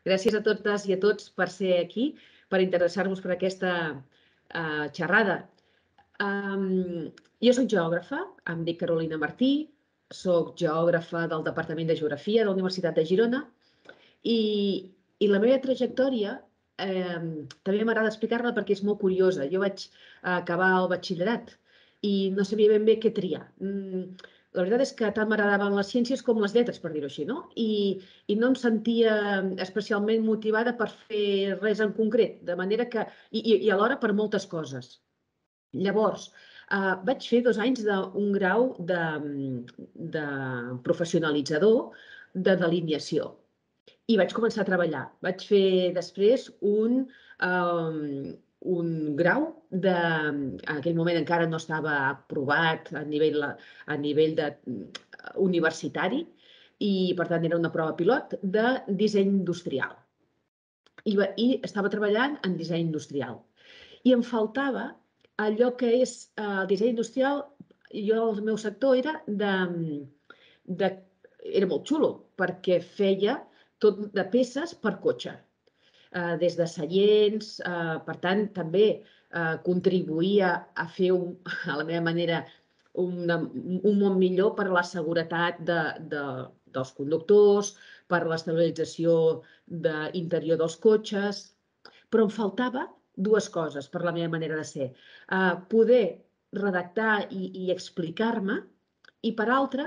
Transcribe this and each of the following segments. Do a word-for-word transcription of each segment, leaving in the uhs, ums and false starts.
Gràcies a totes i a tots per ser aquí, per interessar-vos per aquesta uh, xerrada. Um, jo soc geògrafa, em dic Carolina Martí, soc geògrafa del Departament de Geografia de la Universitat de Girona i, i la meva trajectòria eh, també m'agrada explicar-la perquè és molt curiosa. Jo vaig acabar el batxillerat i no sabia ben bé què triar. Mm, La veritat és que tant m'agradaven les ciències com les lletres, per dir-ho així, no? I, I no em sentia especialment motivada per fer res en concret, de manera que... I, i, i alhora per moltes coses. Llavors, eh, vaig fer dos anys d'un grau de, de professionalitzador de delineació i vaig començar a treballar. Vaig fer després un... Um, un grau de... En aquell moment encara no estava aprovat a nivell, a nivell de, universitari i, per tant, era una prova pilot de disseny industrial. I, i estava treballant en disseny industrial. I em faltava allò que és el disseny industrial. Jo, el meu sector era de... de era molt xulo, perquè feia tot de peces per cotxe. Uh, des de seients, uh, per tant, també uh, contribuïa a fer, un, a la meva manera, una, un món millor per a la seguretat de, de, dels conductors, per a l'estabilització d'interior dels cotxes, però em faltava dues coses per la meva manera de ser. Uh, poder redactar i, i explicar-me, i per altra,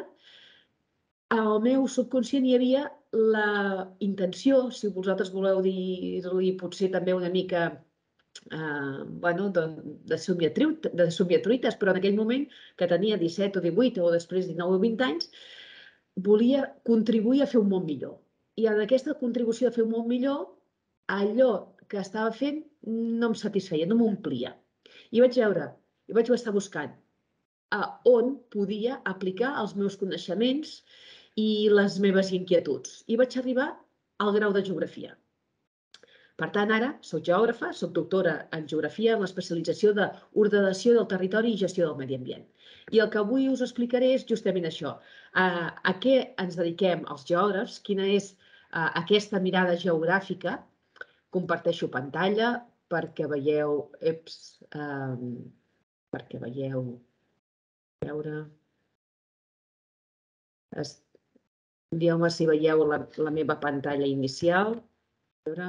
al meu subconscient hi havia la intenció, si vosaltres voleu dir-li potser també una mica eh, bueno, de, de, de somiatruites, però en aquell moment, que tenia disset o divuit o després dinou o vint anys, volia contribuir a fer un món millor. I en aquesta contribució a fer un món millor, allò que estava fent no em satisfeia, no m'omplia. I vaig veure, i vaig estar buscant a on podia aplicar els meus coneixements i les meves inquietuds. I vaig arribar al grau de geografia. Per tant, ara soc geògrafa, soc doctora en geografia en l'especialització d'ordenació del territori i gestió del medi ambient. I el que avui us explicaré és justament això. A, a què ens dediquem els geògrafs, quina és a, aquesta mirada geogràfica. Comparteixo pantalla perquè veieu... Eps, um, perquè veieu... A veure... Es, Dieu-me si veieu la, la meva pantalla inicial. A veure,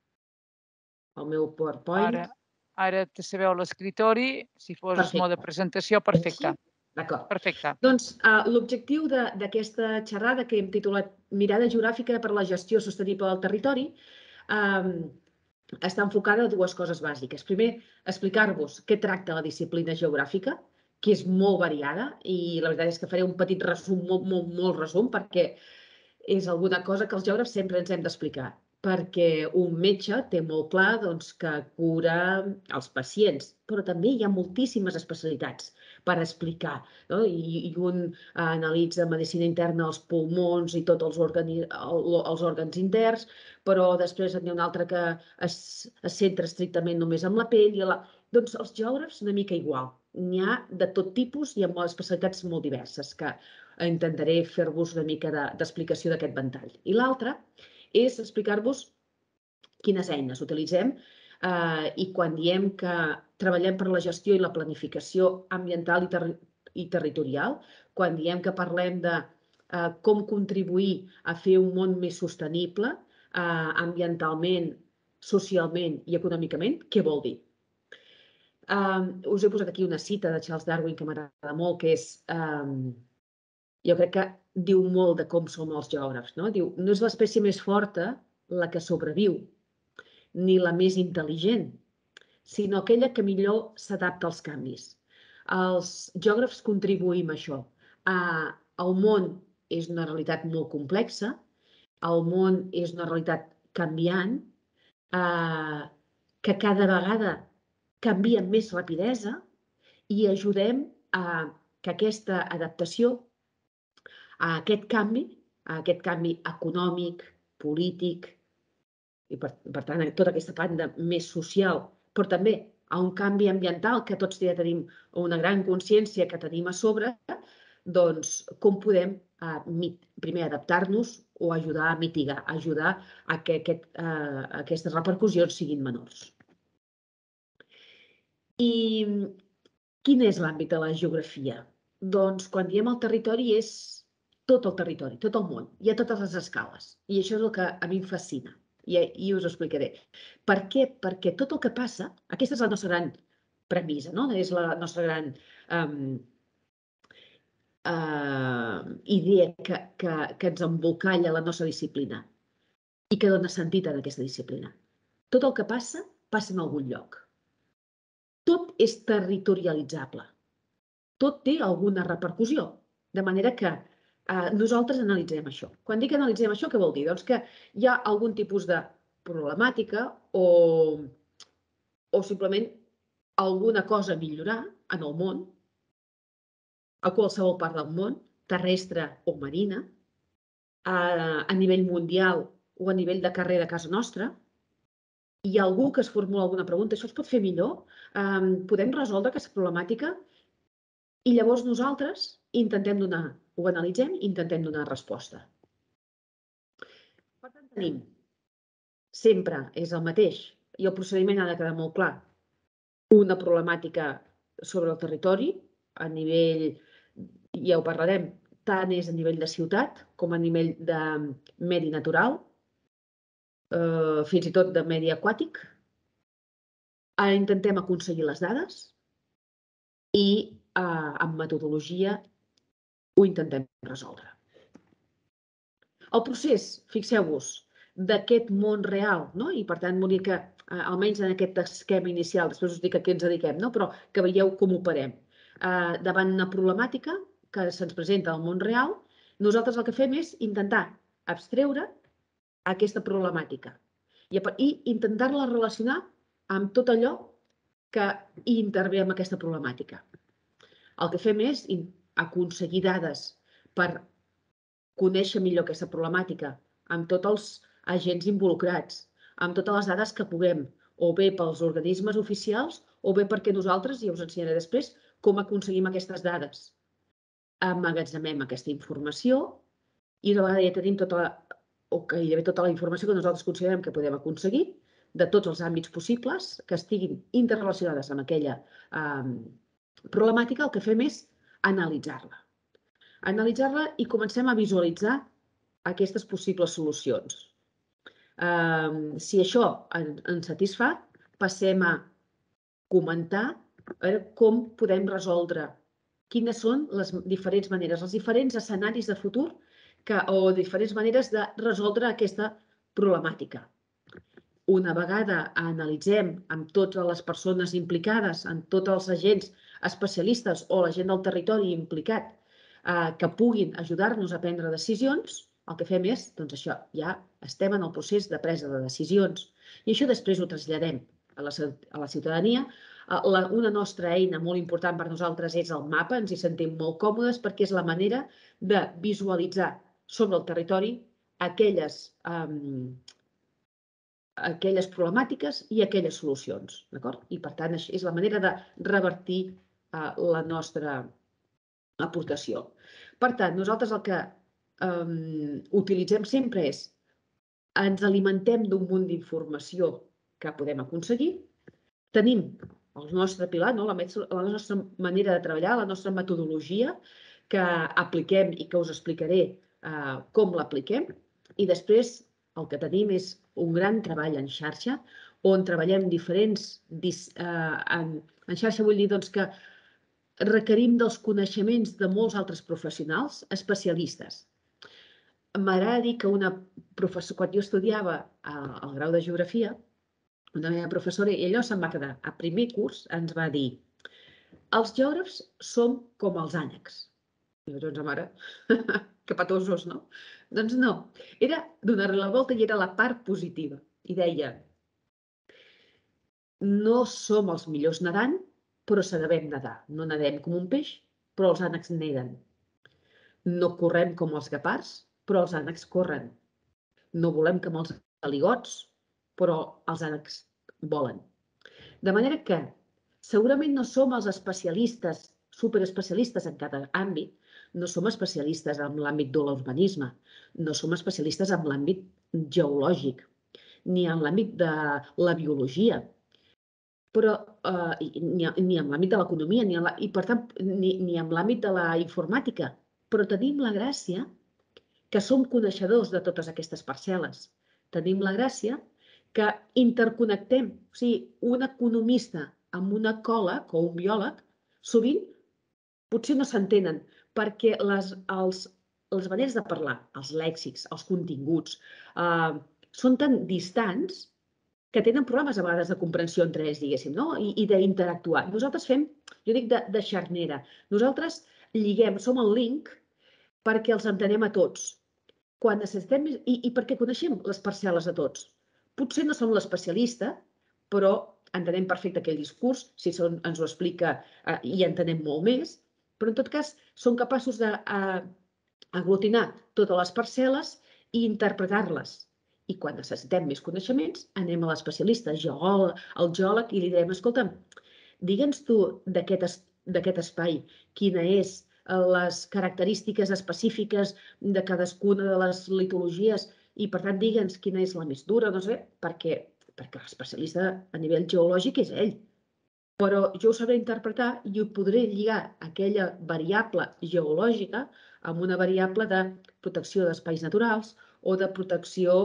el meu PowerPoint. Ara, ara te sabeu l'escriptori, si fos mode presentació, perfecte. D'acord. Perfecte. Doncs uh, l'objectiu d'aquesta xerrada que hem titulat Mirada geogràfica per a la gestió sostenible del territori um, està enfocada a dues coses bàsiques. Primer, explicar-vos què tracta la disciplina geogràfica, que és molt variada, i la veritat és que faré un petit resum, molt, molt, molt resum, perquè és alguna cosa que els geògrafs sempre ens hem d'explicar, perquè un metge té molt clar doncs, que cura els pacients, però també hi ha moltíssimes especialitats per explicar, no? I, i un analitza medicina interna, els pulmons i tots els, organi, els òrgans interns, però després n'hi ha un altre que es, es centra estrictament només en la pell. I la... Doncs els geògrafs una mica igual. N'hi ha de tot tipus i amb especialitats molt diverses, que intentaré fer-vos una mica d'explicació de, d'aquest ventall. I l'altre és explicar-vos quines eines utilitzem eh, i quan diem que treballem per la gestió i la planificació ambiental i, ter i territorial, quan diem que parlem de eh, com contribuir a fer un món més sostenible eh, ambientalment, socialment i econòmicament, què vol dir? Um, us he posat aquí una cita de Charles Darwin que m'agrada molt, que és, um, jo crec que diu molt de com som els geògrafs, no? Diu, no és l'espècie més forta la que sobreviu, ni la més intel·ligent, sinó aquella que millor s'adapta als canvis. Els geògrafs contribuïm a això. Uh, el món és una realitat molt complexa, el món és una realitat canviant, uh, que cada vegada canvia amb més rapidesa i ajudem a que aquesta adaptació, a aquest canvi, a aquest canvi econòmic, polític, i per, per tant, tota aquesta banda més social, però també a un canvi ambiental que tots ja tenim una gran consciència que tenim a sobre, doncs, com podem primer adaptar-nos o ajudar a mitigar, ajudar a que aquestes repercussions siguin menors. I quin és l'àmbit de la geografia? Doncs quan diem el territori és tot el territori, tot el món, i a totes les escales. I això és el que a mi em fascina i us ho explicaré. Per què? Perquè tot el que passa, aquesta és la nostra gran premissa, és la nostra gran idea que ens embolcalla la nostra disciplina i que dona sentit a aquesta disciplina. Tot el que passa, passa en algun lloc. Tot és territorialitzable. Tot té alguna repercussió, de manera que nosaltres analitzem això. Quan dic analitzem això, què vol dir? Doncs que hi ha algun tipus de problemàtica o simplement alguna cosa a millorar en el món, a qualsevol part del món, terrestre o marina, a nivell mundial o a nivell de carrer de casa nostra. Hi ha algú que es formula alguna pregunta, això es pot fer millor? Podem resoldre aquesta problemàtica? I llavors nosaltres intentem donar, ho analitzem i intentem donar resposta. Per tant, tenim, sempre és el mateix, i el procediment ha de quedar molt clar, una problemàtica sobre el territori, a nivell, ja ho parlarem, tant és a nivell de ciutat com a nivell de medi natural, fins i tot de medi aquàtic. Intentem aconseguir les dades i amb metodologia ho intentem resoldre. El procés, fixeu-vos, d'aquest món real, i per tant, volia que, almenys en aquest esquema inicial, després us dic a què ens dediquem, però que veieu com operem. Davant una problemàtica que se'ns presenta al món real, nosaltres el que fem és intentar abstreure aquesta problemàtica i intentar-la relacionar amb tot allò que hi intervé en aquesta problemàtica. El que fem és aconseguir dades per conèixer millor aquesta problemàtica amb tots els agents involucrats, amb totes les dades que puguem, o bé pels organismes oficials, o bé perquè nosaltres, ja us ensenyaré després, com aconseguim aquestes dades. Emmagatzemem aquesta informació i una vegada ja tenim tota la, o gairebé tota la informació que nosaltres considerem que podem aconseguir, de tots els àmbits possibles que estiguin interrelacionades amb aquella problemàtica, el que fem és analitzar-la. Analitzar-la i comencem a visualitzar aquestes possibles solucions. Si això ens satisfà, passem a comentar com podem resoldre, quines són les diferents maneres, els diferents escenaris de futur o diferents maneres de resoldre aquesta problemàtica. Una vegada analitzem amb totes les persones implicades, amb tots els agents especialistes o la gent del territori implicat que puguin ajudar-nos a prendre decisions, el que fem és, doncs això, ja estem en el procés de presa de decisions. I això després ho traslladem a la ciutadania. Una nostra eina molt important per nosaltres és el mapa, ens hi sentim molt còmodes perquè és la manera de visualitzar sobre el territori aquelles aquelles problemàtiques i aquelles solucions. I, per tant, és la manera de revertir la nostra aportació. Per tant, nosaltres el que utilitzem sempre és ens alimentem d'un munt d'informació que podem aconseguir, tenim el nostre pilar, la nostra manera de treballar, la nostra metodologia que apliquem i que us explicaré com l'apliquem, i després el que tenim és un gran treball en xarxa, on treballem diferents... En xarxa vull dir que requerim dels coneixements de molts altres professionals, especialistes. M'agrada dir que una professora, quan jo estudiava el grau de geografia, una meva professora, i allò se'm va quedar, a primer curs ens va dir els geògrafs som com els ànecs. I doncs, mare, que patosos, no? Doncs no, era donar-li la volta i era la part positiva. I deia, no som els millors nedant, però sabem nedar. No nedem com un peix, però els ànecs neden. No correm com els guepards, però els ànecs corren. No volem com els aligots, però els ànecs volen. De manera que segurament no som els especialistes, superespecialistes en cada àmbit, no som especialistes en l'àmbit de l'urbanisme, no som especialistes en l'àmbit geològic, ni en l'àmbit de la biologia, però ni en l'àmbit de l'economia, i per tant ni en l'àmbit de la informàtica, però tenim la gràcia que som coneixedors de totes aquestes parcel·les. Tenim la gràcia que interconnectem. O sigui, un economista amb un ecòleg o un biòleg sovint potser no s'entenen perquè les maneres de parlar, els lèxics, els continguts, són tan distants que tenen problemes a vegades de comprensió entre ells, diguéssim, i d'interactuar. Nosaltres fem, jo dic, de xarnera. Nosaltres lliguem, som el link perquè els entenem a tots. Quan necessitem, i perquè coneixem les parcel·les de tots. Potser no som l'especialista, però entenem perfecte aquell discurs, si ens ho explica i entenem molt més, però en tot cas som capaços d'aglutinar totes les parcel·les i interpretar-les. I quan necessitem més coneixements, anem a l'especialista, al geòleg, i li direm, escolta'm, digue'ns tu d'aquest espai, quines són les característiques específiques de cadascuna de les litologies i, per tant, digue'ns quina és la més dura, no sé, perquè l'especialista a nivell geològic és ell. Però jo ho sabré interpretar i ho podré lligar aquella variable geològica amb una variable de protecció d'espais naturals o de protecció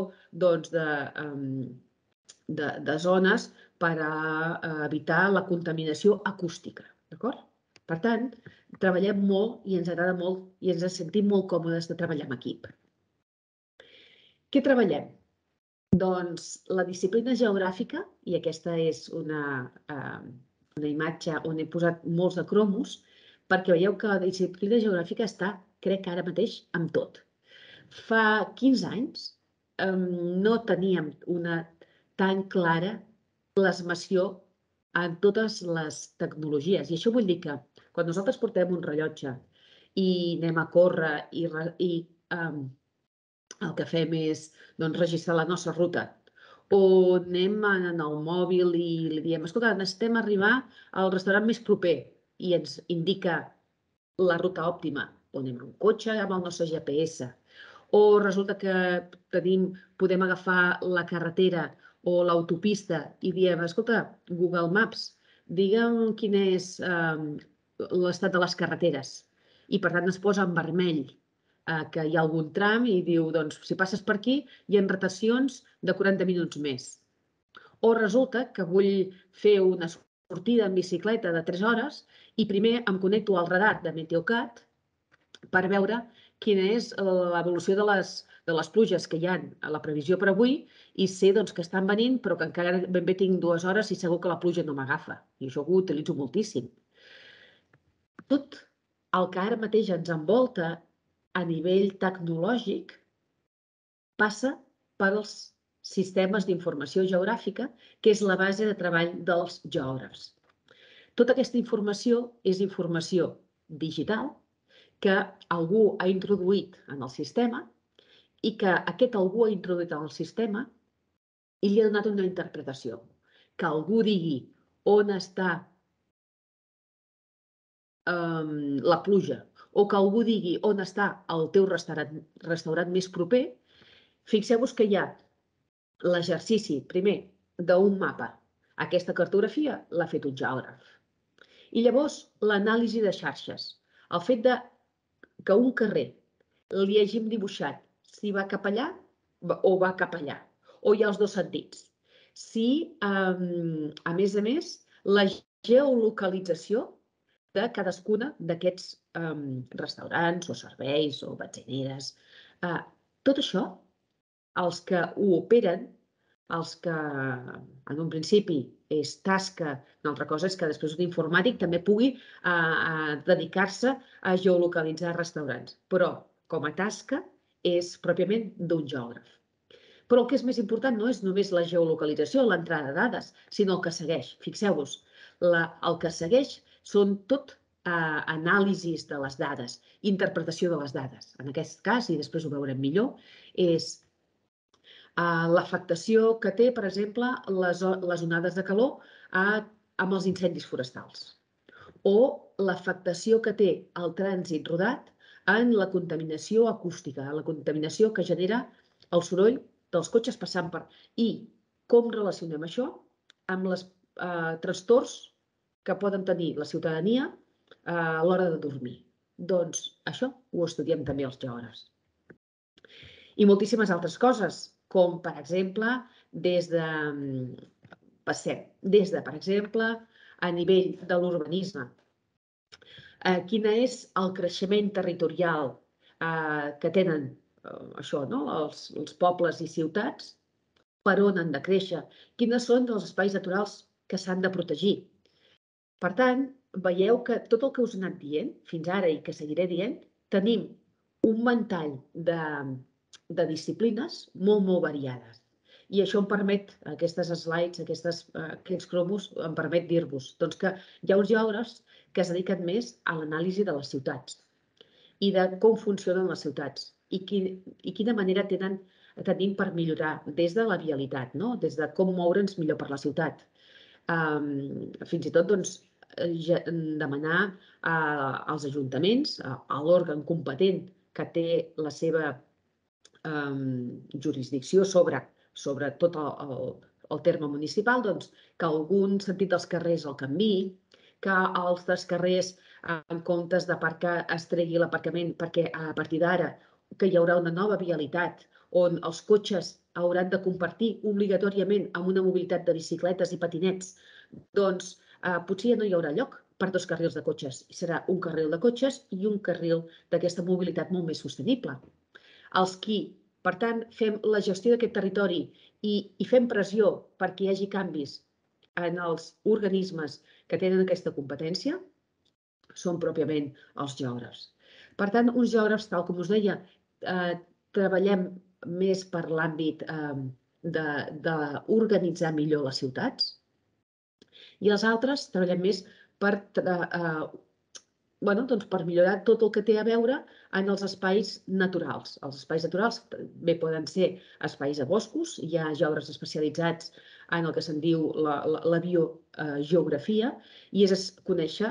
de zones per evitar la contaminació acústica. Per tant, treballem molt i ens agrada molt i ens sentim molt còmodes de treballar en equip. Què treballem? Doncs la disciplina geogràfica, i aquesta és una imatge on he posat molts de cromos, perquè veieu que la disciplina geogràfica està, crec que ara mateix, amb tot. Fa quinze anys no teníem una tan clara plasmació en totes les tecnologies. I això vull dir que quan nosaltres portem un rellotge i anem a córrer i el que fem és registrar la nostra ruta, o anem en el mòbil i li diem, escolta, necessitem arribar al restaurant més proper i ens indica la ruta òptima, o anem en cotxe amb el nostre G P S, o resulta que podem agafar la carretera o l'autopista i diem, escolta, Google Maps, digue'm quin és l'estat de les carreteres. I per tant ens posa en vermell que hi ha algun tram i diu, doncs, si passes per aquí, hi ha rotacions de quaranta minuts més. O resulta que vull fer una sortida en bicicleta de tres hores i primer em connecto al radar de Meteocat per veure quina és l'evolució de les pluges que hi ha a la previsió per avui i sé que estan venint però que encara ben bé tinc dues hores i segur que la pluja no m'agafa. I això ho utilitzo moltíssim. Tot el que ara mateix ens envolta a nivell tecnològic passa pels sistemes d'informació geogràfica, que és la base de treball dels geògrafs. Tota aquesta informació és informació digital que algú ha introduït en el sistema i que aquest algú ha introduït en el sistema i li ha donat una interpretació. Que algú digui on està la pluja o que algú digui on està el teu restaurant més proper, fixeu-vos que hi ha l'exercici, primer, d'un mapa. Aquesta cartografia l'ha fet un geògraf. I llavors l'anàlisi de xarxes. El fet que un carrer li hàgim dibuixat si va cap allà o va cap allà, o hi ha els dos sentits. Si, a més a més, la geolocalització de cadascuna d'aquests restaurants o serveis o benzineres. Tot això, els que ho operen, els que en un principi és tasca, una altra cosa és que després un informàtic també pugui dedicar-se a geolocalitzar restaurants, però com a tasca és pròpiament d'un geògraf. Però el que és més important no és només la geolocalització, l'entrada de dades, sinó el que segueix. Fixeu-vos, el que segueix són tot anàlisis de les dades, interpretació de les dades. En aquest cas, i després ho veurem millor, és l'afectació que té, per exemple, les onades de calor amb els incendis forestals o l'afectació que té el trànsit rodat en la contaminació acústica, en la contaminació que genera el soroll dels cotxes passant per... I com relacionem això amb els eh, trastorns que poden tenir la ciutadania eh, a l'hora de dormir. Doncs això ho estudiem també els geògrafs. I moltíssimes altres coses, com per exemple, des de, passem, des de, per exemple, a nivell de l'urbanisme. Eh, quin és el creixement territorial eh, que tenen eh, això, no? els, els pobles i ciutats, per on han de créixer, quines són els espais naturals que s'han de protegir. Per tant, veieu que tot el que us he anat dient, fins ara i que seguiré dient, tenim un ventall de, de disciplines molt, molt variades. I això em permet, aquestes slides, aquestes, aquests cromos, em permet dir-vos doncs, que hi ha uns geògrafs que es dediquen més a l'anàlisi de les ciutats i de com funcionen les ciutats i, quin, i quina manera tenen, tenim per millorar des de la vialitat, no? Des de com moure'ns millor per la ciutat. Um, fins i tot doncs, demanar uh, als ajuntaments, uh, a l'òrgan competent que té la seva um, jurisdicció sobre, sobre tot el, el, el terme municipal, doncs, que algun sentit dels carrers el canviï, que els dels carrers, en comptes d'aparcar, es tregui l'aparcament perquè a partir d'ara que hi haurà una nova vialitat on els cotxes hauran de compartir obligatòriament amb una mobilitat de bicicletes i patinets, doncs eh, potser ja no hi haurà lloc per dos carrils de cotxes. Serà un carril de cotxes i un carril d'aquesta mobilitat molt més sostenible. Els qui, per tant, fem la gestió d'aquest territori i, i fem pressió perquè hi hagi canvis en els organismes que tenen aquesta competència, són pròpiament els geògrafs. Per tant, uns geògrafs, tal com us deia, eh, treballem més per l'àmbit eh, d'organitzar millor les ciutats i els altres treballem més per, eh, bueno, doncs per millorar tot el que té a veure en els espais naturals. Els espais naturals bé poden ser espais a boscos, hi ha geògrafs especialitzats en el que se'n diu la, la, la biogeografia, i és conèixer,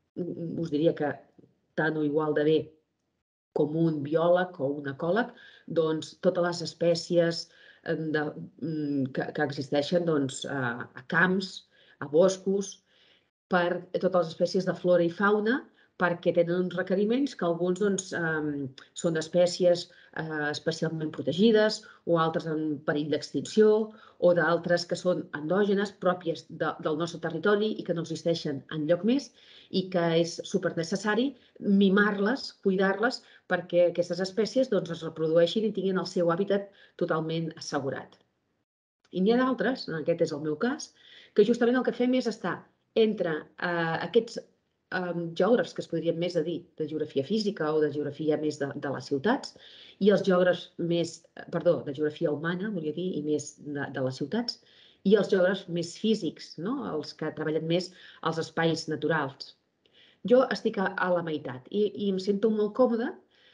us diria que tant o igual de bé com un biòleg o un ecòleg, doncs totes les espècies de, que, que existeixen doncs, a, a camps, a boscos, per totes les espècies de flora i fauna, perquè tenen uns requeriments que alguns doncs, eh, són espècies eh, especialment protegides o altres en perill d'extinció o d'altres que són endògenes pròpies de, del nostre territori i que no existeixen enlloc més i que és supernecessari mimar-les, cuidar-les perquè aquestes espècies doncs, es reprodueixin i tinguin el seu hàbitat totalment assegurat. I n'hi ha d'altres, aquest és el meu cas, que justament el que fem és estar entre eh, aquests eh, geògrafs que es podrien més a dir de geografia física o de geografia més de, de les ciutats i els geògrafs més, perdó, de geografia humana, volia dir, i més de, de les ciutats, i els geògrafs més físics, no? Els que treballen més als espais naturals. Jo estic a, a la meitat i, i em sento molt còmoda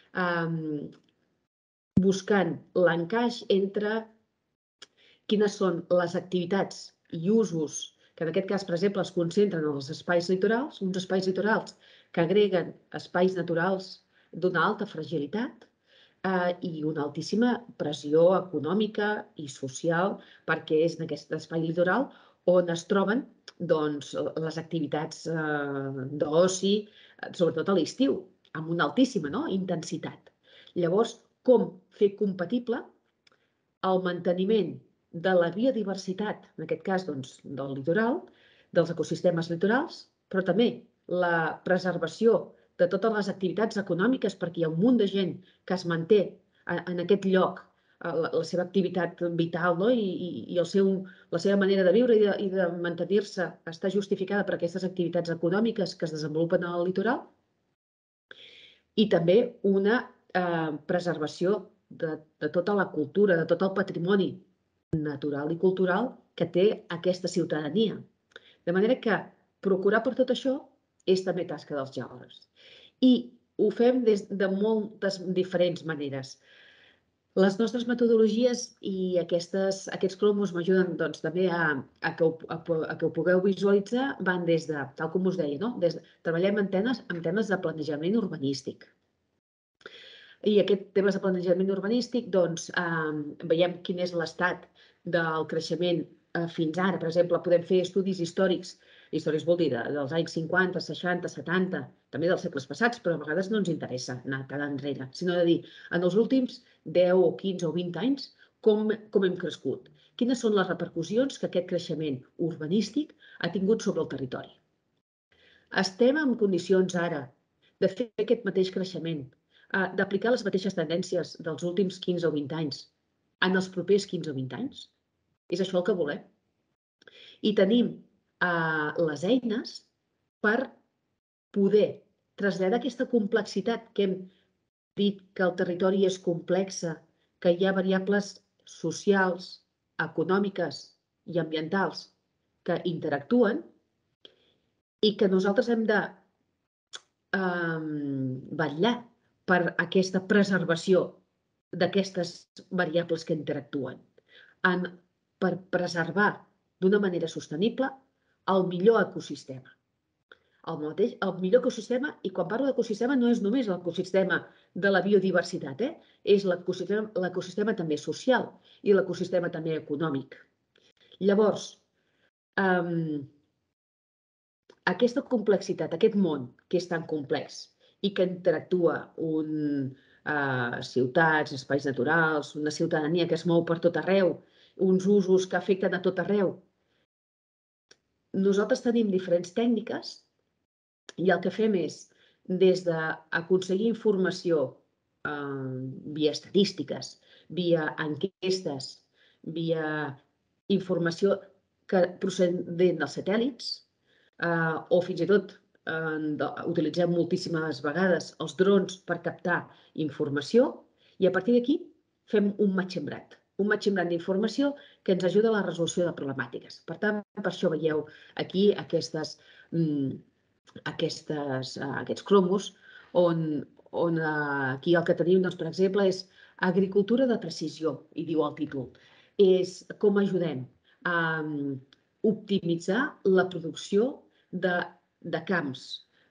eh, buscant l'encaix entre quines són les activitats i usos que en aquest cas, per exemple, es concentren en els espais litorals, uns espais litorals que agreguen espais naturals d'una alta fragilitat eh, i una altíssima pressió econòmica i social perquè és en aquest espai litoral on es troben doncs, les activitats eh, d'oci, sobretot a l'estiu, amb una altíssima no? intensitat. Llavors, com fer compatible el manteniment de la biodiversitat, en aquest cas doncs, del litoral, dels ecosistemes litorals, però també la preservació de totes les activitats econòmiques perquè hi ha un munt de gent que es manté en aquest lloc la, la seva activitat vital no? I, i, i el seu, la seva manera de viure i de, i de mantenir-se està justificada per aquestes activitats econòmiques que es desenvolupen al litoral i també una eh, preservació de, de tota la cultura, de tot el patrimoni natural i cultural que té aquesta ciutadania. De manera que procurar per tot això és també tasca dels geògrafs. I ho fem des de moltes diferents maneres. Les nostres metodologies i aquestes, aquests cromos m'ajuden doncs, també a, a, que ho, a, a que ho pugueu visualitzar, van des de, tal com us deia, no? des de, treballem en temes, en temes de planejament urbanístic. I aquest temes de planejament urbanístic, doncs, veiem quin és l'estat del creixement fins ara. Per exemple, podem fer estudis històrics. Històrics vol dir dels anys cinquanta, seixanta, setanta, també dels segles passats, però a vegades no ens interessa anar tan enrere, sinó de dir, en els últims deu o quinze o vint anys, com hem crescut. Quines són les repercussions que aquest creixement urbanístic ha tingut sobre el territori. Estem en condicions ara de fer aquest mateix creixement, d'aplicar les mateixes tendències dels últims quinze o vint anys en els propers quinze o vint anys? És això el que volem. I tenim les eines per poder traslladar aquesta complexitat que hem dit que el territori és complex, que hi ha variables socials, econòmiques i ambientals que interactuen i que nosaltres hem de vetllar per aquesta preservació d'aquestes variables que interactuen, per preservar d'una manera sostenible el millor ecosistema. El millor ecosistema, i quan parlo d'ecosistema no és només l'ecosistema de la biodiversitat, és l'ecosistema també social i l'ecosistema també econòmic. Llavors, aquesta complexitat, aquest món que és tan complex i que interactua ciutats, espais naturals, una ciutadania que es mou per tot arreu, uns usos que afecten a tot arreu. Nosaltres tenim diferents tècniques i el que fem és, des d'aconseguir informació via estadístiques, via enquestes, via informació procedent dels satèl·lits, o fins i tot utilitzem moltíssimes vegades els drons per captar informació i a partir d'aquí fem un matxembrat, un matxembrat d'informació que ens ajuda a la resolució de problemàtiques. Per tant, per això veieu aquí aquests cromos on aquí el que tenim, per exemple, és agricultura de precisió, i diu el títol. És com ajudem a optimitzar la producció de camps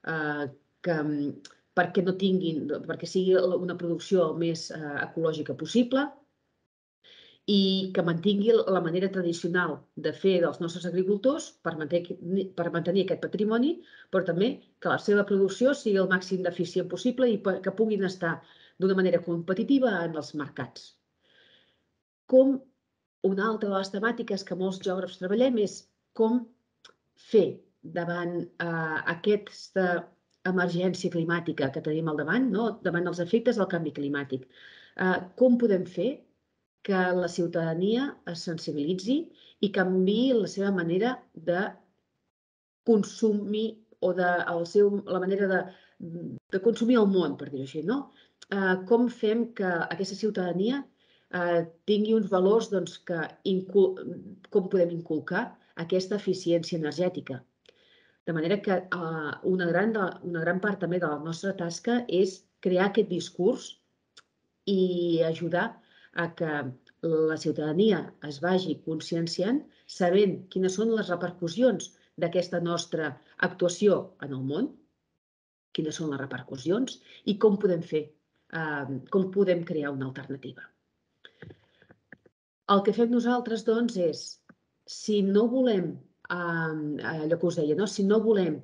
perquè no tinguin, perquè sigui una producció el més ecològica possible i que mantingui la manera tradicional de fer dels nostres agricultors per mantenir aquest patrimoni, però també que la seva producció sigui el màxim d'eficient possible i que puguin estar d'una manera competitiva en els mercats. Com una altra de les temàtiques que molts geògrafs treballem és com fer davant aquesta emergència climàtica que tenim al davant, davant els efectes del canvi climàtic. Com podem fer que la ciutadania es sensibilitzi i canviï la seva manera de consumir o la manera de consumir el món, per dir-ho així. Com fem que aquesta ciutadania tingui uns valors que com podem inculcar aquesta eficiència energètica. De manera que una gran part també de la nostra tasca és crear aquest discurs i ajudar a que la ciutadania es vagi conscienciant, sabent quines són les repercussions d'aquesta nostra actuació en el món, quines són les repercussions i com podem fer, com podem crear una alternativa. El que fem nosaltres, doncs, és, si no volem, allò que us deia, si no volem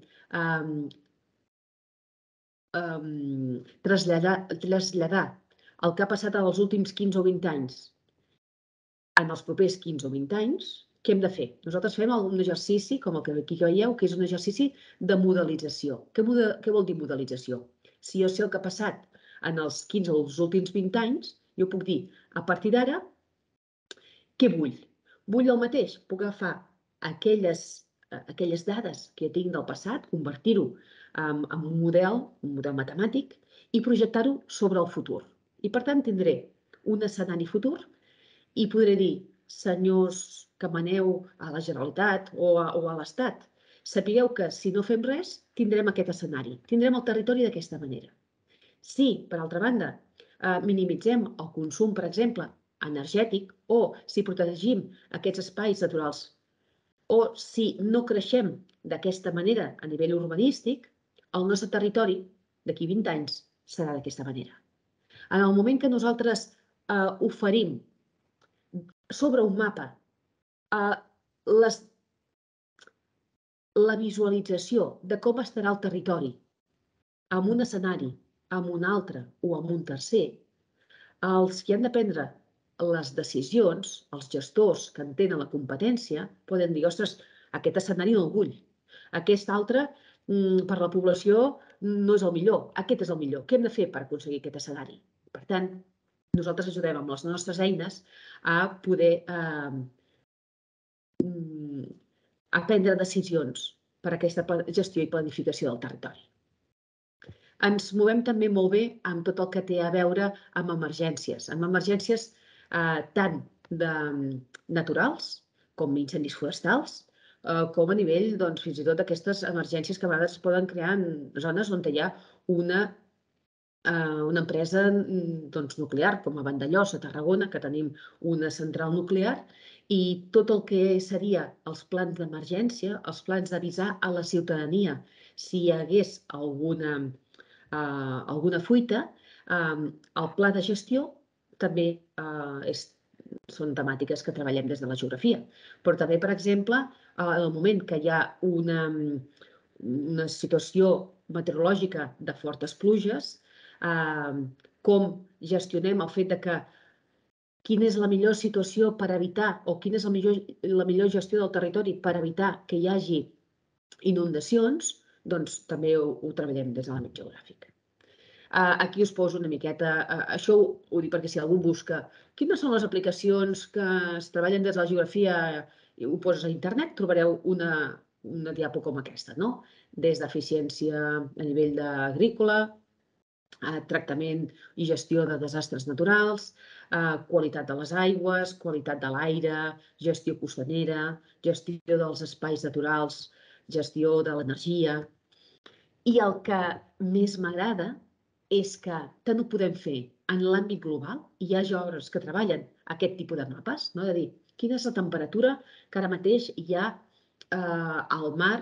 traslladar el que ha passat en els últims quinze o vint anys en els propers quinze o vint anys, què hem de fer? Nosaltres fem un exercici, com el que aquí veieu, que és un exercici de modelització. Què vol dir modelització? Si jo sé el que ha passat en els quinze o els últims vint anys, jo puc dir, a partir d'ara, què vull? Vull el mateix, puc agafar aquelles dades que jo tinc del passat, convertir-ho en un model, un model matemàtic, i projectar-ho sobre el futur. I, per tant, tindré un escenari futur i podré dir, senyors que maneu a la Generalitat o a l'Estat, sapigueu que si no fem res, tindrem aquest escenari, tindrem el territori d'aquesta manera. Si, per altra banda, minimitzem el consum, per exemple, energètic, o si protegim aquests espais naturals, o si no creixem d'aquesta manera a nivell urbanístic, el nostre territori, d'aquí vint anys, serà d'aquesta manera. En el moment que nosaltres oferim sobre un mapa la visualització de com estarà el territori en un escenari, en un altre o en un tercer, els que han de prendre les decisions, els gestors que en tenen la competència, poden dir, ostres, aquest escenari no el vull. Aquest altre, per la població, no és el millor. Aquest és el millor. Què hem de fer per aconseguir aquest escenari? Per tant, nosaltres ajudem amb les nostres eines a poder a prendre decisions per a aquesta gestió i planificació del territori. Ens movem també molt bé amb tot el que té a veure amb emergències, amb emergències tant naturals com incendis forestals, com a nivell fins i tot d'aquestes emergències que a vegades es poden crear en zones on hi ha una una empresa nuclear, com a Vandellòs, a Tarragona, que tenim una central nuclear, i tot el que seria els plans d'emergència, els plans d'avisar a la ciutadania si hi hagués alguna alguna fuita, el pla de gestió també són temàtiques que treballem des de la geografia. Però també, per exemple, en el moment que hi ha una situació meteorològica de fortes pluges, com gestionem el fet de que quina és la millor situació per evitar o quina és la millor gestió del territori per evitar que hi hagi inundacions, doncs també ho treballem des de l'àmbit geogràfic. Aquí us poso una miqueta, això ho dic perquè si algú busca quines són les aplicacions que es treballen des de la geografia i ho poses a internet, trobareu una diapo com aquesta, des d'eficiència a nivell agrícola, tractament i gestió de desastres naturals, qualitat de les aigües, qualitat de l'aire, gestió costanera, gestió dels espais naturals, gestió de l'energia. I el que més m'agrada és que tant ho podem fer en l'àmbit global, i hi ha geògrafs que treballen aquest tipus de mapes, de dir, quina és la temperatura que ara mateix hi ha al mar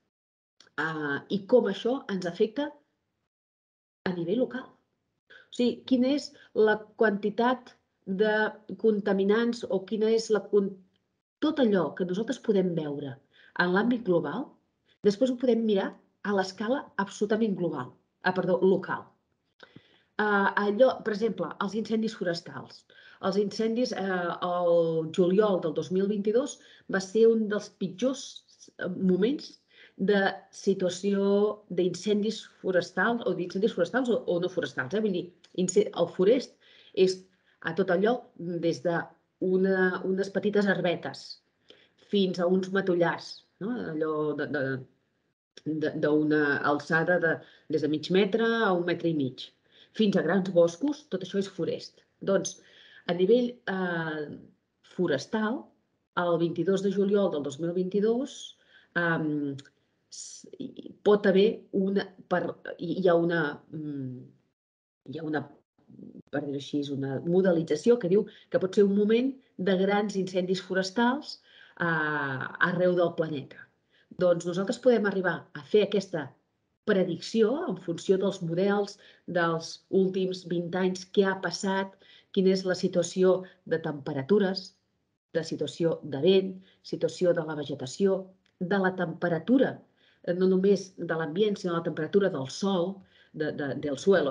i com això ens afecta a nivell local. O sigui, quina és la quantitat de contaminants o quina és la... Tot allò que nosaltres podem veure en l'àmbit global, després ho podem mirar a l'escala absolutament global, perdó, local. Allò, per exemple, els incendis forestals. Els incendis, el juliol del dos mil vint-i-dos va ser un dels pitjors moments de situació d'incendis forestals o d'incendis forestals o no forestals. Vull dir, el forest és a tot allò des d'unes petites herbetes fins a uns matollars, allò d'una alçada des de mig metre a un metre i mig, fins a grans boscos, tot això és forest. Doncs, a nivell forestal, el vint-i-dos de juliol del dos mil vint-i-dos, pot haver una, hi ha una, hi ha una, per dir-ho així, una modelització que diu que pot ser un moment de grans incendis forestals arreu del planeta. Doncs nosaltres podem arribar a fer aquesta predicció en funció dels models dels últims vint anys, què ha passat, quina és la situació de temperatures, de situació de vent, situació de la vegetació, de la temperatura, no només de l'ambient, sinó la temperatura del sòl, del suelo.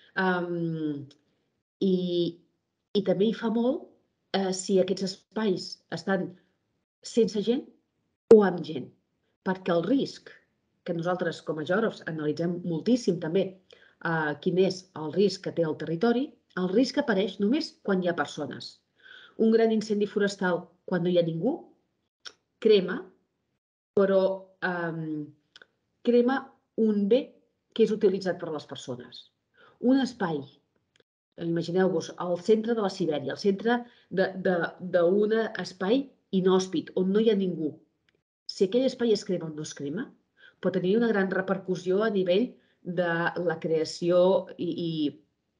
I també hi fa molt si aquests espais estan sense gent o amb gent, perquè el risc que nosaltres com a geògrafs analitzem moltíssim també quin és el risc que té el territori, el risc apareix només quan hi ha persones. Un gran incendi forestal, quan no hi ha ningú, crema, però crema un bé que és utilitzat per les persones. Un espai, imagineu-vos, al centre de la Sibèria, al centre d'un espai inhòspit, on no hi ha ningú. Si aquell espai es crema o no es crema, pot tenir una gran repercussió a nivell de la creació i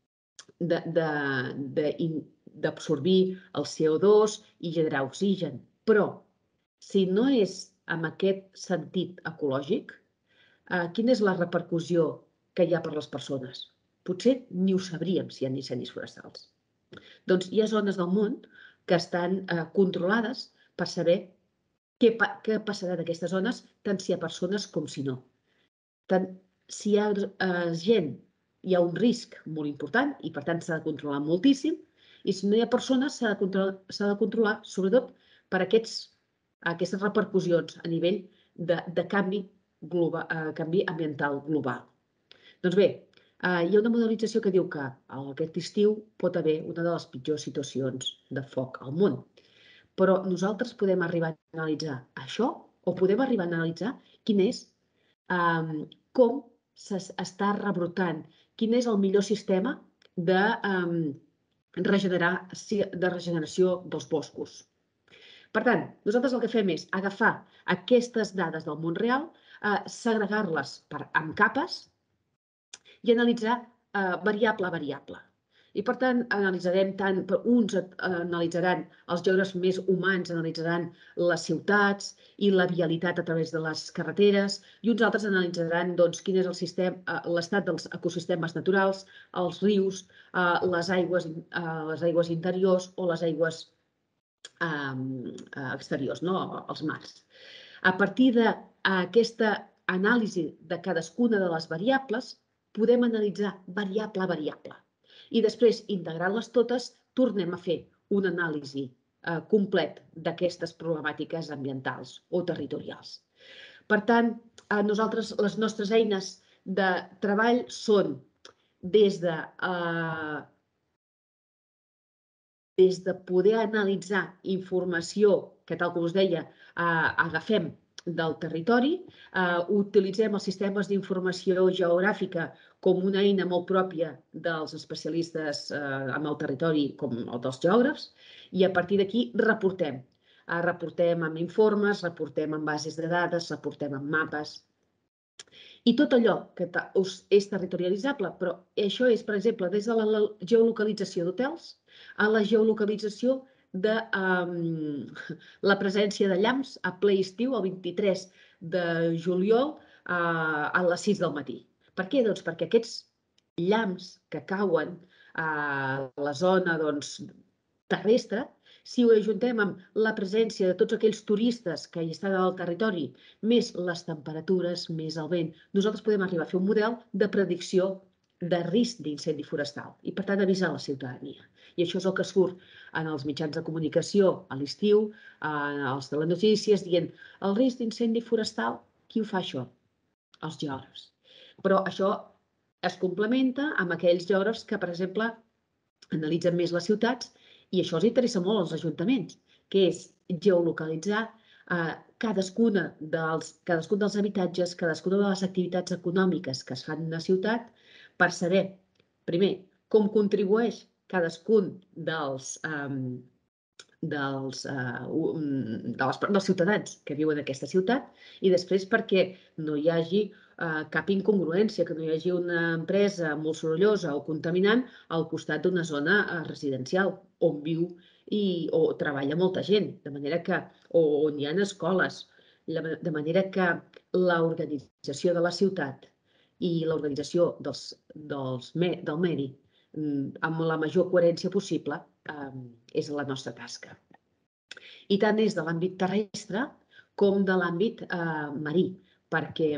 d'absorbir el C O dos i generar oxigen. Però, si no és en aquest sentit ecològic, quina és la repercussió que hi ha per les persones? potser ni ho sabríem si hi ha incendis forestals. Doncs hi ha zones del món que estan controlades per saber què passarà en aquestes zones, tant si hi ha persones com si no. Tant si hi ha gent, hi ha un risc molt important i per tant s'ha de controlar moltíssim, i si no hi ha persones s'ha de controlar sobretot per aquestes repercussions a nivell de canvi ambiental global. Doncs bé, hi ha una modelització que diu que aquest estiu pot haver una de les pitjors situacions de foc al món. Però nosaltres podem arribar a analitzar això o podem arribar a analitzar quin és, com s'està rebrotant, quin és el millor sistema de regeneració dels boscos. Per tant, nosaltres el que fem és agafar aquestes dades del món real, segregar-les en capes i analitzar variable a variable. I per tant, analitzarem tant, uns analitzaran, els geògrafs més humans analitzaran les ciutats i la vialitat a través de les carreteres, i uns altres analitzaran quin és l'estat dels ecosistemes naturals, els rius, les aigües interiors o les aigües exteriors, els mars. A partir d'aquesta anàlisi de cadascuna de les variables, podem analitzar variable a variable. I després, integrant-les totes, tornem a fer una anàlisi complet d'aquestes problemàtiques ambientals o territorials. Per tant, nosaltres, les nostres eines de treball són des de des de poder analitzar informació que, tal com us deia, agafem del territori, utilitzem els sistemes d'informació geogràfica com una eina molt pròpia dels especialistes en el territori, com el dels geògrafs, i a partir d'aquí reportem. Reportem amb informes, reportem amb bases de dades, reportem amb mapes. I tot allò que és territorialitzable, però això és, per exemple, des de la geolocalització d'hotels a la geolocalització de la presència de llamps a ple estiu, el vint-i-tres de juliol a les sis del matí. Per què? Doncs perquè aquests llamps que cauen a la zona terrestre, si ho ajuntem amb la presència de tots aquells turistes que hi estan al territori, més les temperatures, més el vent, nosaltres podem arribar a fer un model de predicció de risc d'incendi forestal i, per tant, avisar la ciutadania. I això és el que surt en els mitjans de comunicació a l'estiu, als telenotícies, dient el risc d'incendi forestal, qui ho fa això? Els geògrafs. Però això es complementa amb aquells geògrafs que, per exemple, analitzen més les ciutats i això els interessa molt als ajuntaments, que és geolocalitzar cadascun dels habitatges, cadascuna de les activitats econòmiques que es fan en una ciutat per saber, primer, com contribueix cadascun dels ciutadans que viuen en aquesta ciutat i després perquè no hi hagi cap incongruència, que no hi hagi una empresa molt sorollosa o contaminant al costat d'una zona residencial on viu o treballa molta gent, de manera que, o on hi ha escoles, de manera que l'organització de la ciutat i l'organització del medi amb la major coherència possible és la nostra tasca. I tant és de l'àmbit terrestre com de l'àmbit marí, perquè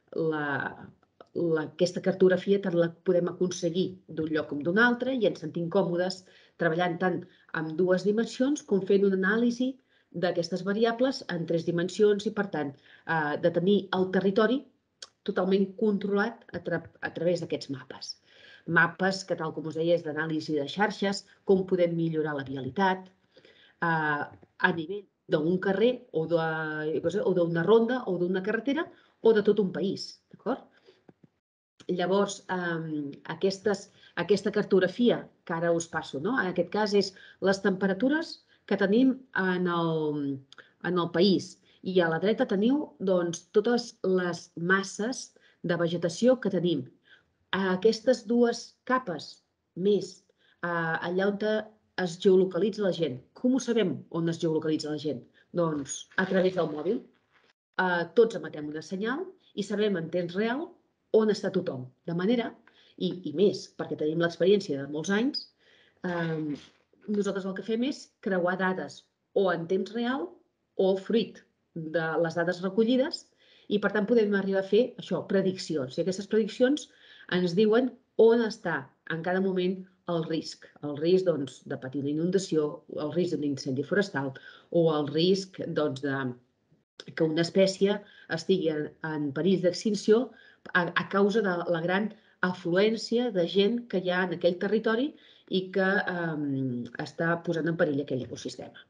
aquesta cartografia tant la podem aconseguir d'un lloc com d'un altre i ens sentim còmodes treballant tant en dues dimensions com fent una anàlisi d'aquestes variables en tres dimensions i, per tant, de tenir el territori totalment controlat a través d'aquests mapes. Mapes que, tal com us deia, és d'anàlisi de xarxes, com podem millorar la vialitat a nivell d'un carrer o d'una ronda o d'una carretera o de tot un país. Llavors, aquesta cartografia que ara us passo, en aquest cas, és les temperatures que tenim en el país. I a la dreta teniu totes les masses de vegetació que tenim. Aquestes dues capes més allà on es geolocalitza la gent. Com ho sabem on es geolocalitza la gent? Doncs a través del mòbil. Tots emetem una senyal i sabem en temps real on està tothom. De manera, i més, perquè tenim l'experiència de molts anys, nosaltres el que fem és creuar dades o en temps real o fruit de les dades recollides i, per tant, podem arribar a fer això, prediccions. I aquestes prediccions ens diuen on està en cada moment el risc. El risc doncs, de patir una inundació, el risc d'un incendi forestal o el risc doncs, de que una espècie estigui en, en perill d'extinció a, a causa de la gran afluència de gent que hi ha en aquell territori i que um, està posant en perill aquell ecosistema.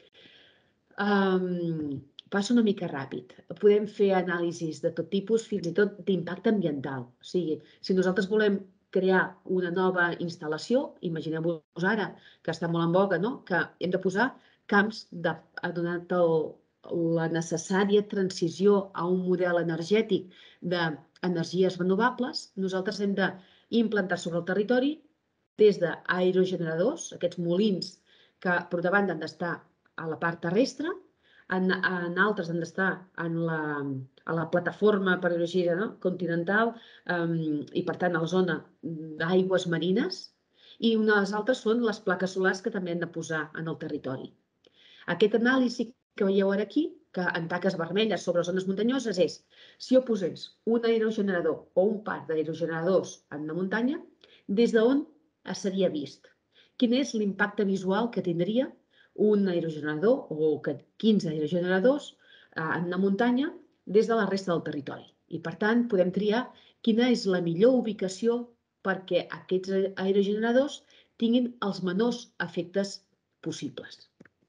Um, passo una mica ràpid. Podem fer anàlisis de tot tipus, fins i tot d'impacte ambiental. O sigui, si nosaltres volem crear una nova instal·lació, imagineu-vos ara, que està molt en boga, no? Que hem de posar camps, de, ha donat el, la necessària transició a un model energètic d'energies renovables, nosaltres hem d'implantar sobre el territori des d'aerogeneradors, aquests molins que per davant han d'estar a la part terrestre, en, en altres han d'estar en la, a la plataforma per energia no? continental um, i, per tant, a la zona d'aigües marines, i unes altres són les plaques solars que també han de posar en el territori. Aquest anàlisi que veieu ara aquí, que en taques vermelles sobre zones muntanyoses, és si jo posés un aerogenerador o un parc d'aerogeneradors en una muntanya, des d'on seria vist. Quin és l'impacte visual que tindria un aerogenerador o quinze aerogeneradors en una muntanya des de la resta del territori. I, per tant, podem triar quina és la millor ubicació perquè aquests aerogeneradors tinguin els menors efectes possibles.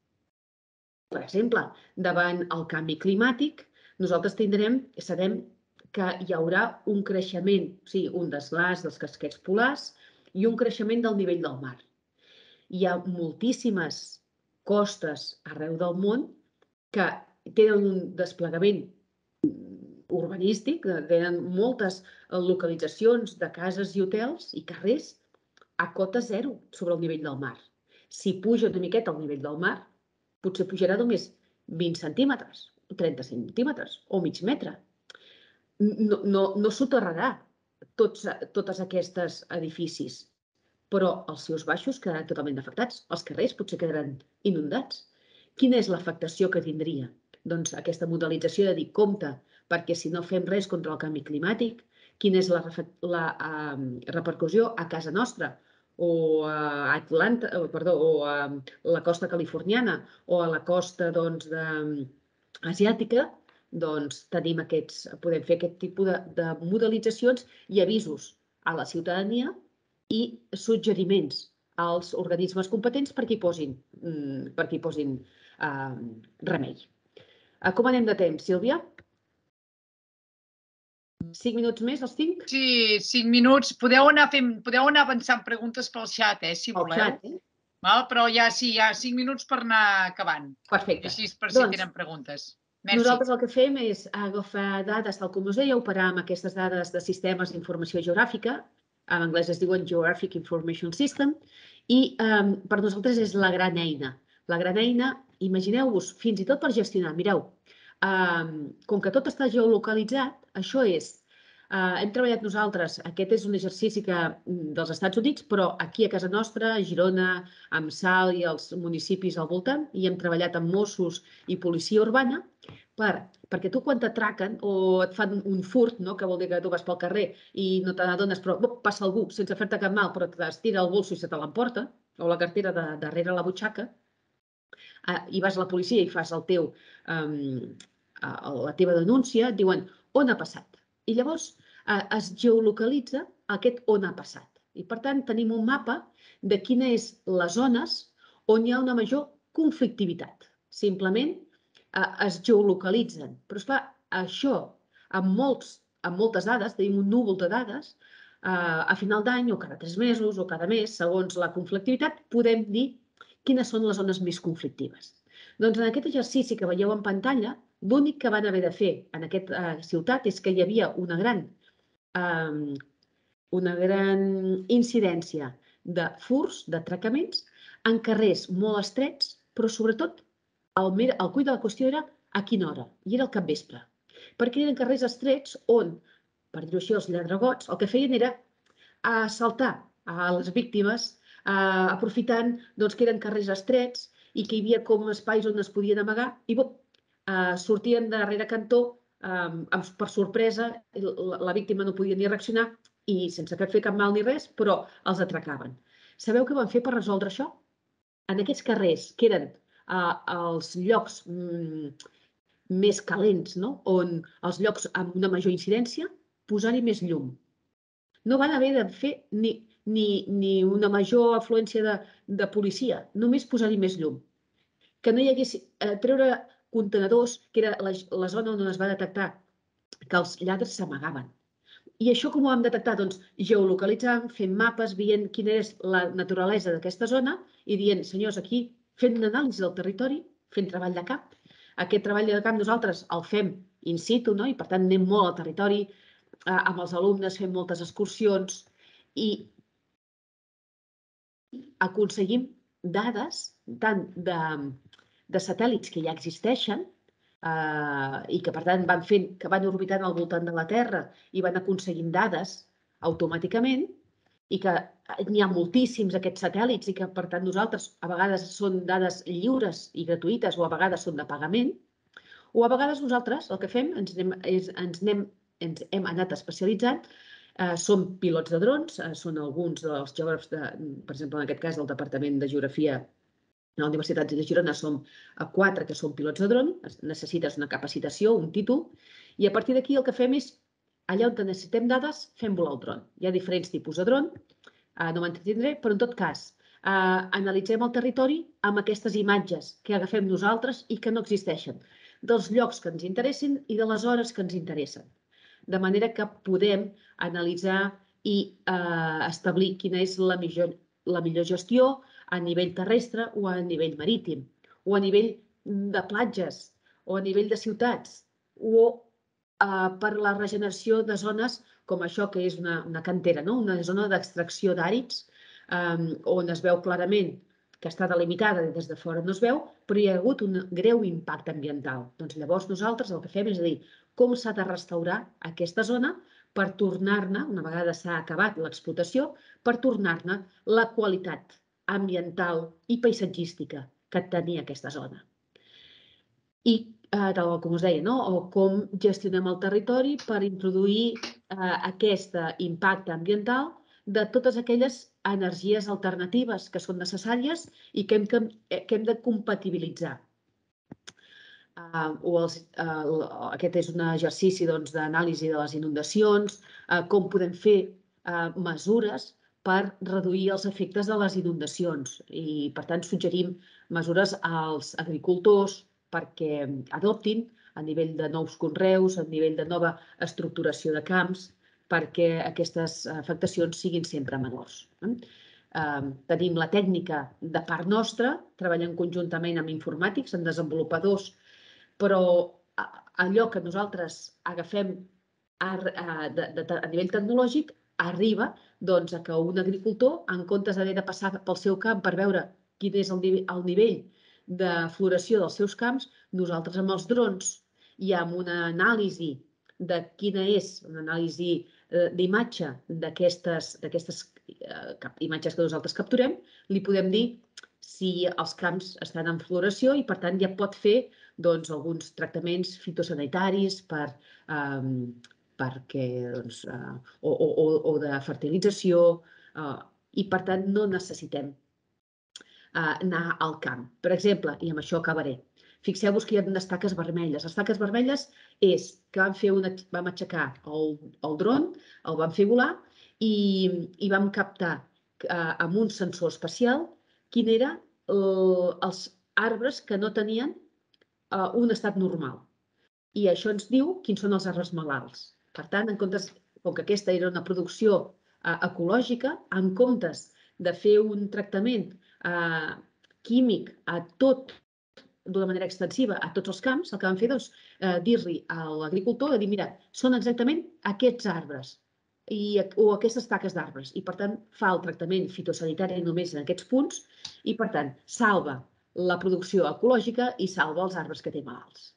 Per exemple, davant el canvi climàtic, nosaltres tindrem, sabem que hi haurà un creixement, o sigui, un desglaç dels casquets polars i un creixement del nivell del mar. Hi ha moltíssimes costes arreu del món que tenen un desplegament urbanístic, tenen moltes localitzacions de cases i hotels i carrers a cota zero sobre el nivell del mar. Si puja una miqueta al nivell del mar, potser pujarà només vint centímetres, trenta centímetres o mig metre. No, no, no soterrarà tots, tots aquests edificis, però els seus baixos quedaran totalment afectats. Els carrers potser quedaran inundats. Quina és l'afectació que tindria? Doncs aquesta modelització de dir compte, perquè si no fem res contra el canvi climàtic, quina és la, la uh, repercussió a casa nostra, o a Atlanta, perdó, o a la costa californiana, o a la costa doncs, de, asiàtica, doncs tenim aquests, podem fer aquest tipus de, de modelitzacions i avisos a la ciutadania i suggeriments als organismes competents perquè hi posin, perquè hi posin uh, remei. Uh, com anem de temps, Sílvia? Cinc minuts més, els tinc? Sí, cinc minuts. Podeu anar, fent, podeu anar avançant preguntes pel xat, eh, si voleu. Xat, eh? Val? Però ja sí, hi ha cinc minuts per anar acabant. Perfecte. Així per si doncs, tenen preguntes. Merci. Nosaltres el que fem és agafar dades, tal com us deia, operar amb aquestes dades de sistemes d'informació geogràfica, en anglès es diuen Geographic Information System, i um, per nosaltres és la gran eina. La gran eina, imagineu-vos, fins i tot per gestionar, mireu, um, com que tot està geolocalitzat, això és, uh, hem treballat nosaltres, aquest és un exercici que, dels Estats Units, però aquí a casa nostra, a Girona, amb Salt i els municipis al voltant, i hem treballat amb Mossos i policia urbana, per, perquè tu quan t'atraquen o et fan un furt, no? Que vol dir que tu vas pel carrer i no te n'adones, però oh, passa algú sense fer-te cap mal, però t'estira el bolso i se te l'emporta, o la cartera de, darrere la butxaca, eh, i vas a la policia i fas el teu, um, la teva denúncia, et diuen on ha passat. I llavors eh, es geolocalitza aquest on ha passat. I per tant tenim un mapa de quines és les zones on hi ha una major conflictivitat. Simplement es geolocalitzen. Però, esclar, això, amb, molts, amb moltes dades, tenim un núvol de dades, a final d'any o cada tres mesos o cada mes, segons la conflictivitat, podem dir quines són les zones més conflictives. Doncs en aquest exercici que veieu en pantalla, l'únic que van haver de fer en aquesta ciutat és que hi havia una gran, eh, una gran incidència de furts, d'atracaments, en carrers molt estrets, però sobretot El, el cull de la qüestió era a quina hora, i era al capvespre, perquè eren carrers estrets on, per dir-ho així, els lladregots el que feien era assaltar a les víctimes, aprofitant que eren carrers estrets i que hi havia com espais on es podien amagar i sortien darrere cantó per sorpresa, la víctima no podia ni reaccionar i sense fer cap mal ni res, però els atracaven. Sabeu què van fer per resoldre això? En aquests carrers, que eren els llocs més calents, on els llocs amb una major incidència, posar-hi més llum. No van haver de fer ni una major afluència de policia, només posar-hi més llum. Que no hi hagués... treure contenedors, que era la zona on es va detectar que els lladres s'amagaven. I això com ho vam detectar? Doncs geolocalitzant, fent mapes, veient quina és la naturalesa d'aquesta zona i dient, senyors, aquí fent una anàlisi del territori, fent treball de camp. Aquest treball de camp nosaltres el fem in situ, i per tant anem molt al territori, amb els alumnes fem moltes excursions i aconseguim dades tant de satèl·lits que ja existeixen i que per tant van fent, que van orbitant al voltant de la Terra i van aconseguint dades automàticament i que n'hi ha moltíssims aquests satèl·lits i que per tant nosaltres a vegades són dades lliures i gratuïtes o a vegades són de pagament o a vegades nosaltres el que fem ens hem anat especialitzant, som pilots de drons, són alguns dels geògrafs, per exemple en aquest cas del Departament de Geografia a la Universitat de Girona som quatre que som pilots de dron, necessites una capacitació, un títol, i a partir d'aquí el que fem és, allà on necessitem dades, fem volar el dron. Hi ha diferents tipus de dron, no m'entretindré, però en tot cas, analitzem el territori amb aquestes imatges que agafem nosaltres i que no existeixen, dels llocs que ens interessen i de les hores que ens interessen. De manera que podem analitzar i establir quina és la millor gestió a nivell terrestre o a nivell marítim, o a nivell de platges, o a nivell de ciutats, o per la regeneració de zones com això que és una cantera, una zona d'extracció d'àrids, on es veu clarament que està delimitada i des de fora no es veu, però hi ha hagut un greu impacte ambiental. Doncs llavors nosaltres el que fem és dir com s'ha de restaurar aquesta zona per tornar-ne, una vegada s'ha acabat l'explotació, per tornar-ne la qualitat ambiental i paisatgística que tenia aquesta zona. I, com us deia, com gestionem el territori per introduir aquest impacte ambiental de totes aquelles energies alternatives que són necessàries i que hem de compatibilitzar. Aquest és un exercici d'anàlisi de les inundacions, com podem fer mesures per reduir els efectes de les inundacions i, per tant, suggerim mesures als agricultors perquè adoptin a nivell de nous conreus, a nivell de nova estructuració de camps, perquè aquestes afectacions siguin sempre menors. Tenim la tècnica de part nostra, treballant conjuntament amb informàtics, amb desenvolupadors, però allò que nosaltres agafem a nivell tecnològic arriba a que un agricultor, en comptes d'haver de passar pel seu camp per veure quin és el nivell de floració dels seus camps, nosaltres amb els drons i amb una anàlisi de quina és, una anàlisi d'imatge d'aquestes imatges que nosaltres capturem, li podem dir si els camps estan en floració i, per tant, ja pot fer alguns tractaments fitosanitaris o de fertilització i, per tant, no necessitem anar al camp. Per exemple, i amb això acabaré, fixeu-vos que hi ha unes taques vermelles. Les taques vermelles és que vam aixecar el dron, el vam fer volar i vam captar amb un sensor especial quin eren els arbres que no tenien un estat normal. I això ens diu quins són els arbres malalts. Per tant, com que aquesta era una producció ecològica, en comptes de fer un tractament químic a tot, d'una manera extensiva, a tots els camps, el que vam fer és dir-li a l'agricultor, de dir, mira, són exactament aquests arbres o aquestes taques d'arbres i, per tant, fa el tractament fitosanitari només en aquests punts i, per tant, salva la producció ecològica i salva els arbres que té malalts.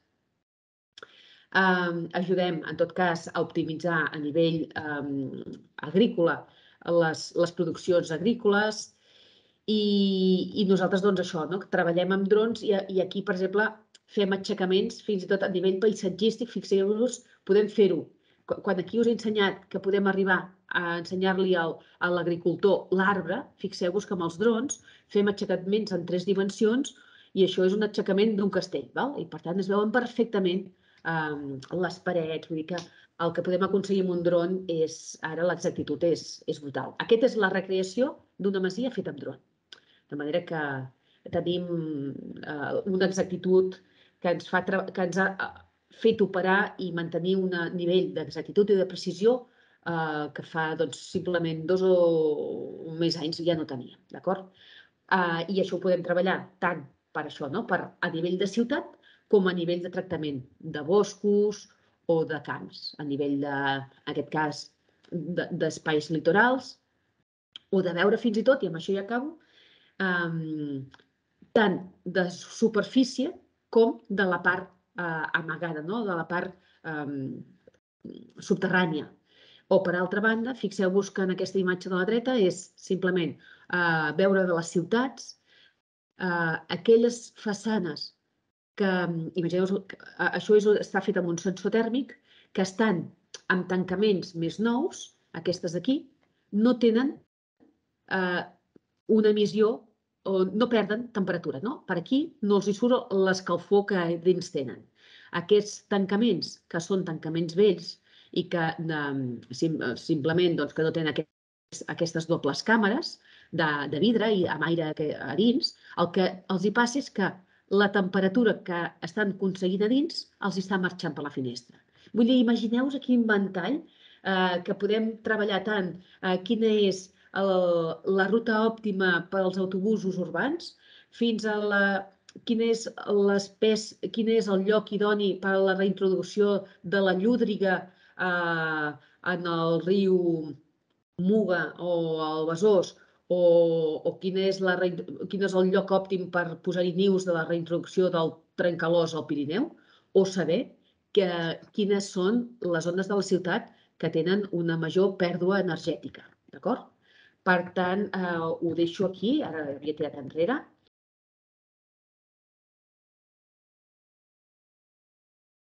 Ajudem, en tot cas, a optimitzar a nivell agrícola les produccions agrícoles i nosaltres, doncs, això, treballem amb drons i aquí, per exemple, fem aixecaments fins i tot a nivell paisatgístic. Fixeu-vos, podem fer-ho. Quan aquí us he ensenyat que podem arribar a ensenyar-li a l'agricultor l'arbre, fixeu-vos que amb els drons fem aixecaments en tres dimensions i això és un aixecament d'un castell. I, per tant, es veuen perfectament les parets. Vull dir que el que podem aconseguir amb un dron és, ara l'exactitud és brutal. Aquesta és la recreació d'una masia feta amb dron. De manera que tenim una exactitud que ens ha fet operar i mantenir un nivell d'exactitud i de precisió que fa simplement dos o més anys ja no teníem. I això ho podem treballar tant per això, a nivell de ciutat, com a nivell de tractament de boscos o de camps, a nivell, en aquest cas, d'espais litorals, o de veure fins i tot, i amb això ja acabo, tant de superfície com de la part amagada, de la part subterrània. O, per altra banda, fixeu-vos que en aquesta imatge de la dreta és simplement veure de les ciutats aquelles façanes que, imagineu-vos, això està fet amb un sensor tèrmic, que estan amb tancaments més nous, aquestes d'aquí, no tenen una emissió o no perden temperatura. Per aquí no els hi surt l'escalfor que dins tenen. Aquests tancaments, que són tancaments vells i que simplement no tenen aquestes dobles càmeres de vidre i amb aire a dins, el que els hi passa és que la temperatura que estan aconseguint a dins els està marxant per la finestra. Vull dir, imagineu-vos quin ventall que podem treballar tant quina és la ruta òptima per als autobusos urbans, fins a quin és el lloc idoni per a la reintroducció de la llúdriga en el riu Muga o el Besòs, o quin és el lloc òptim per posar-hi nius de la reintroducció del trencalòs al Pirineu, o saber quines són les zones de la ciutat que tenen una major pèrdua energètica. D'acord? Per tant, ho deixo aquí, ara havia tirat enrere,